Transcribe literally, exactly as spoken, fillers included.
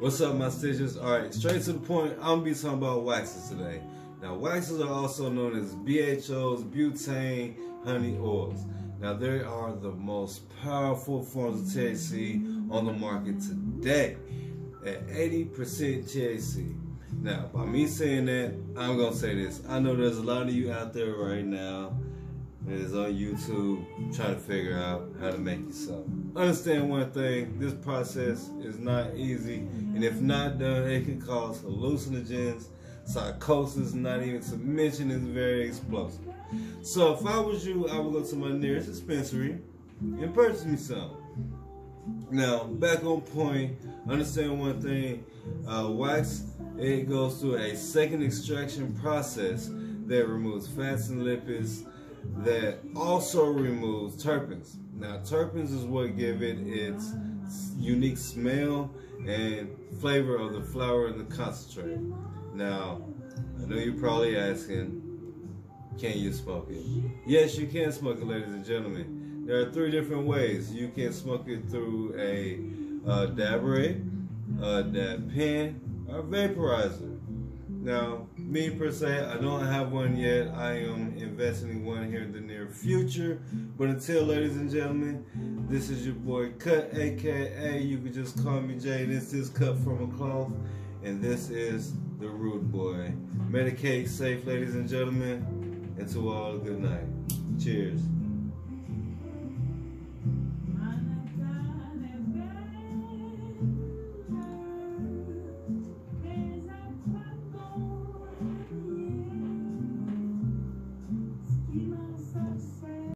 What's up, my stitches? Alright, straight to the point, I'm gonna be talking about waxes today. Now, waxes are also known as B H Os, butane, honey oils. Now, they are the most powerful forms of T H C on the market today at eighty percent T H C. Now, by me saying that, I'm gonna say this. I know there's a lot of you out there right now that is on YouTube trying to figure out how to make you something. Understand one thing, this process is not easy, and if not done, it can cause hallucinogens, psychosis, not even to mention it's very explosive. So if I was you, I would go to my nearest dispensary and purchase me some. Now, back on point, understand one thing, uh, wax, it goes through a second extraction process that removes fats and lipids, that also removes terpenes. Now, terpenes is what give it its unique smell and flavor of the flower and the concentrate. Now, I know you're probably asking, can you smoke it? Yes, you can smoke it, ladies and gentlemen. There are three different ways. You can smoke it through a uh, dabber it, a dab pen, or vaporizer. Now, me per se, I don't have one yet. I am investing in one here in the near future. But until, ladies and gentlemen, this is your boy KuTT, aka you can just call me Jay. This is cut from a cloth, and this is the Rude Boy. Medicate safe, ladies and gentlemen, and to all, good night. Cheers.